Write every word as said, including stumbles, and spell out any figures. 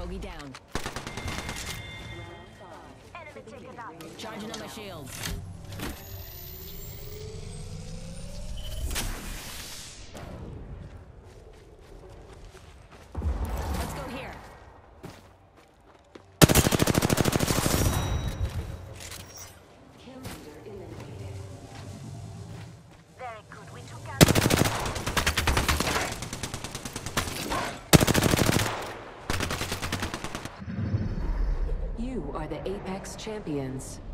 Bogey down. Enemy taken out. Charging on my shields. Let's go here. Kill leader eliminated. Very good. We took out. You are the Apex Champions.